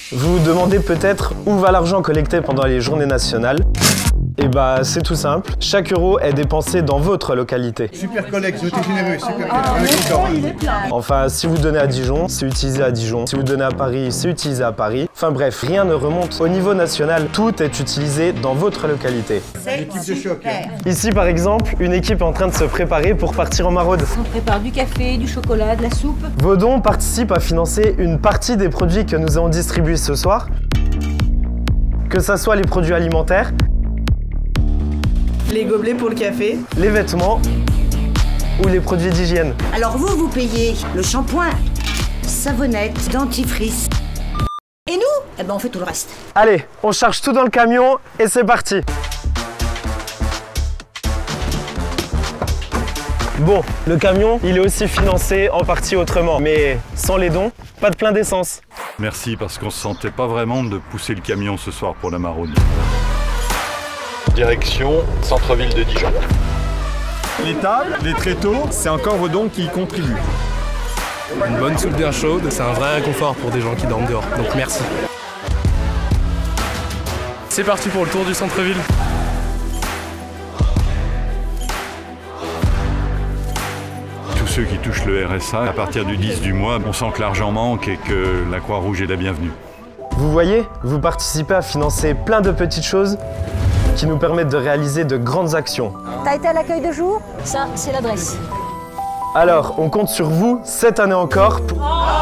Vous vous demandez peut-être où va l'argent collecté pendant les journées nationales. Et bah c'est tout simple, chaque euro est dépensé dans votre localité. Super collègue, vous êtes généreux, super collègue. Enfin, si vous donnez à Dijon, c'est utilisé à Dijon. Si vous donnez à Paris, c'est utilisé à Paris. Enfin bref, rien ne remonte. Au niveau national, tout est utilisé dans votre localité. L'équipe de choc. Ici par exemple, une équipe est en train de se préparer pour partir en maraude. On prépare du café, du chocolat, de la soupe. Vos dons participent à financer une partie des produits que nous allons distribuer ce soir. Que ça soit les produits alimentaires, les gobelets pour le café, les vêtements ou les produits d'hygiène. Alors vous payez le shampoing, savonnette, dentifrice. Et nous, eh ben on fait tout le reste. Allez, on charge tout dans le camion et c'est parti. Bon, le camion, il est aussi financé en partie autrement, mais sans les dons, pas de plein d'essence. Merci, parce qu'on se sentait pas vraiment de pousser le camion ce soir pour la maraude. Direction centre-ville de Dijon. Les tables, les tréteaux, c'est encore vos dons qui y contribuent. Une bonne soupe d'air chaude, c'est un vrai réconfort pour des gens qui dorment dehors, donc merci. C'est parti pour le tour du centre-ville. Tous ceux qui touchent le RSA, à partir du 10 du mois, on sent que l'argent manque et que la Croix-Rouge est la bienvenue. Vous voyez, vous participez à financer plein de petites choses qui nous permettent de réaliser de grandes actions. T'as été à l'accueil de jour? Ça, c'est l'adresse. Alors, on compte sur vous cette année encore pour...